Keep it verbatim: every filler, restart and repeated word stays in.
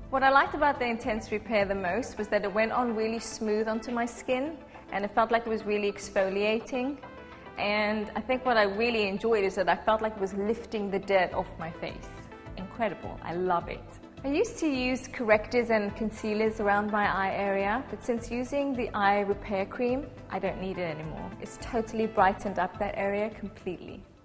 What I liked about the Intense Repair the most was that it went on really smooth onto my skin, and it felt like it was really exfoliating. And I think what I really enjoyed is that I felt like it was lifting the dirt off my face. Incredible, I love it. I used to use correctors and concealers around my eye area, but since using the eye repair cream, I don't need it anymore. It's totally brightened up that area completely.